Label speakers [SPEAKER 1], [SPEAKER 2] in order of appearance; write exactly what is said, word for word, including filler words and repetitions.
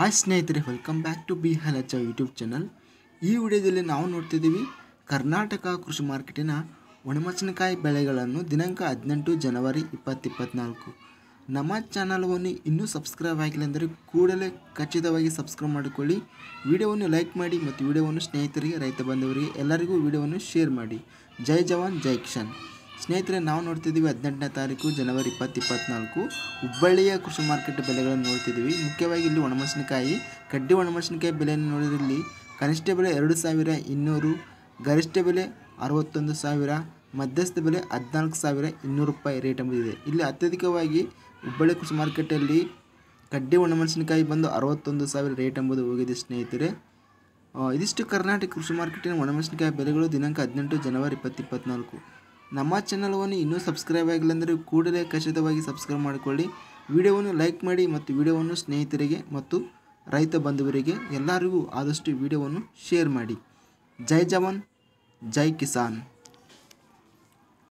[SPEAKER 1] Hi ಸ್ನೇಹಿತರೆ, welcome back to B ಹಲಚ YouTube channel. ಈ ವಿಡಿಯೋದಲ್ಲಿ ನಾವು ನೋಡ್ತಿದ್ದೀವಿ ಕರ್ನಾಟಕ ಕೃಷಿ ಮಾರ್ಕೆಟಿನ ಒಣಮೆಣಸಿನಕಾಯಿ ಬೆಳೆಗಳನ್ನು ದಿನಾಂಕ ಹದಿನೆಂಟು ಜನವರಿ ಇಪ್ಪತ್ತು ಇಪ್ಪತ್ತ್ನಾಲ್ಕು. ನಮ್ಮ ಚಾನಲ್ವನ್ನು ಇನ್ನೂ ಸಬ್ಸ್ಕ್ರೈಬ್ ಆಗಿಲ್ಲ ಅಂದರೆ ಕೂಡಲೇ ಖಚಿತವಾಗಿ ಸಬ್ಸ್ಕ್ರೈಬ್ ಮಾಡಿಕೊಳ್ಳಿ. ವಿಡಿಯೋವನ್ನು ಲೈಕ್ ಮಾಡಿ ಮತ್ತು ವಿಡಿಯೋವನ್ನು ಸ್ನೇಹಿತರಿಗೆ, ರೈತ ಬಾಂಧವರಿಗೆ ಎಲ್ಲರಿಗೂ ವಿಡಿಯೋವನ್ನು ಶೇರ್ ಮಾಡಿ. ಜೈ ಜವಾನ್ ಜೈ ಕಿಸಾನ್. ಸ್ನೇಹಿತರೆ, ನಾವು ನೋಡ್ತಿದ್ದೀವಿ ಹದಿನೆಂಟನೇ ತಾರೀಕು ಜನವರಿ ಇಪ್ಪತ್ತು ಇಪ್ಪತ್ತ್ನಾಲ್ಕು ಹುಬ್ಬಳ್ಳಿಯ ಕೃಷಿ ಮಾರ್ಕೆಟ್ ಬೆಲೆಗಳನ್ನು ನೋಡ್ತಿದ್ದೀವಿ. ಮುಖ್ಯವಾಗಿ ಇಲ್ಲಿ ಒಣಮೆಣಸಿನಕಾಯಿ, ಕಡ್ಡಿ ಒಣಮೆಣಸಿನಕಾಯಿ ಬೆಲೆಯನ್ನು ನೋಡಿದರೆ ಇಲ್ಲಿ ಕನಿಷ್ಠ ಬೆಲೆ ಎರಡು ಸಾವಿರ ಇನ್ನೂರು, ಗರಿಷ್ಠ ಬೆಲೆ ಅರವತ್ತೊಂದು ಸಾವಿರ, ಮಧ್ಯಸ್ಥ ಬೆಲೆ ಹದಿನಾಲ್ಕು ಸಾವಿರ ಇನ್ನೂರು ರೂಪಾಯಿ ರೇಟ್ ಎಂಬುದಿದೆ. ಇಲ್ಲಿ ಅತ್ಯಧಿಕವಾಗಿ ಹುಬ್ಬಳ್ಳಿ ಕೃಷಿ ಮಾರ್ಕೆಟಲ್ಲಿ ಕಡ್ಡಿ ಒಣಮೆಣಸಿನಕಾಯಿ ಬಂದು ಅರವತ್ತೊಂದು ಸಾವಿರ ರೇಟ್ ಎಂಬುದು ಹೋಗಿದೆ ಸ್ನೇಹಿತರೆ. ಇದಿಷ್ಟು ಕರ್ನಾಟಕ ಕೃಷಿ ಮಾರ್ಕೆಟಿನ ಒಣಮೆಣಸಿನಕಾಯಿ ಬೆಲೆಗಳು ದಿನಾಂಕ ಹದಿನೆಂಟು ಜನವರಿ ಇಪ್ಪತ್ತು ಇಪ್ಪತ್ತ್ನಾಲ್ಕು. ನಮ್ಮ ಚಾನಲ್ವನ್ನು ಇನ್ನೂ ಸಬ್ಸ್ಕ್ರೈಬ್ ಆಗಿಲ್ಲ ಅಂದರೆ ಕೂಡಲೇ ಖಚಿತವಾಗಿ ಸಬ್ಸ್ಕ್ರೈಬ್ ಮಾಡಿಕೊಳ್ಳಿ. ವಿಡಿಯೋವನ್ನು ಲೈಕ್ ಮಾಡಿ ಮತ್ತು ವಿಡಿಯೋವನ್ನು ಸ್ನೇಹಿತರಿಗೆ ಮತ್ತು ರೈತ ಬಂಧುವರಿಗೆ ಎಲ್ಲರಿಗೂ ಆದಷ್ಟು ವಿಡಿಯೋವನ್ನು ಶೇರ್ ಮಾಡಿ. ಜೈ ಜವಾನ್ ಜೈ ಕಿಸಾನ್.